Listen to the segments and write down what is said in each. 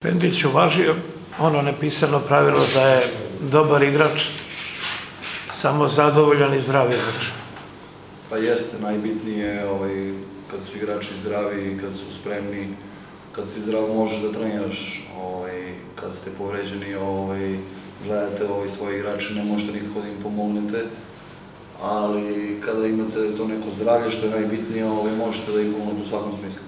Pendić uvažio ono nepisano pravilo da je dobar igrač samo zadovoljan i zdrav igrač. Pa jeste, najbitnije kad su igrači zdravi i kad su spremni, kad si zdrav možeš da treniraš, kad ste povređeni, gledate svoje igrače, ne možete nikako da im pomognete, ali kada imate to neko zdravlje što je najbitnije, možete da im pomognete u svakom smislu.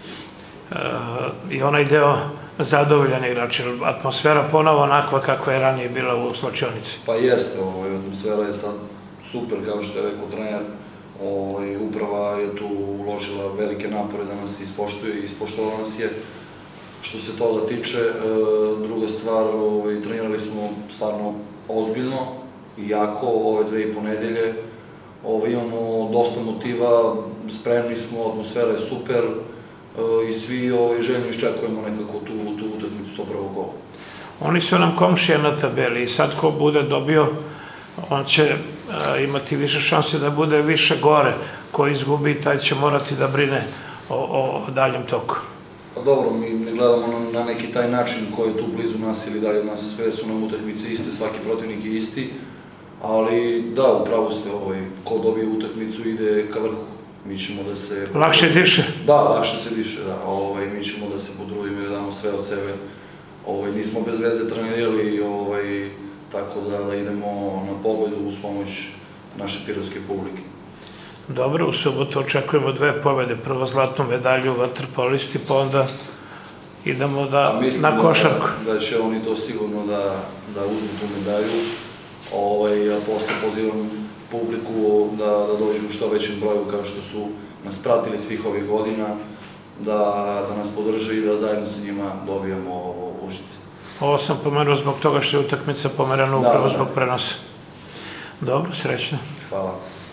I onaj deo zadovoljan igrač, atmosfera ponovo onakva kakva je ranije bila u slačionici. Pa jeste, atmosfera je sad super, kao što je rekao trener, uprava je tu uložila velike napore da nas ispoštuje i ispoštovala nas je. Što se toga tiče, druga stvar, trenirali smo stvarno ozbiljno i jako ove 2,5 nedelje. Imamo dosta motiva, spremni smo, atmosfera je super i svi željno iščekujemo nekako tu utakmicu, to prvo gol. Oni su nam komšije na tabeli i sad ko bude dobio, on će imati više šanse da bude više gore. Ko izgubi, taj će morati da brine o daljem toku. Pa dobro, mi ne gledamo na neki taj način ko je tu blizu nas ili dalje od nas, sve su nam utakmice iste, svaki protivnik je isti, ali da, upravo ste, ko dobije utakmicu ide ka vrhu. Mi ćemo da se... Lakše diše? Da, lakše se diše, da. Mi ćemo da se potrudimo i da damo sve od sebe. Nismo bez veze trenirali, tako da idemo na pobedu uz pomoć naše pirovske publike. Dobro, u subotu očekujemo 2 pobede. Prvo zlatnu medalju u vaterpolisti, pa onda idemo na košarku. Mislim da će oni to sigurno da uzmu tu medalju. Ja posle pozivam publiku da dođu u što većem broju kao što su nas pratili svih ovih godina, da nas podrže i da zajedno sa njima dobijemo Užice. Ovo sam pomenuo zbog toga što je utakmica pomerena upravo zbog prenosa. Dobro, srećno. Hvala.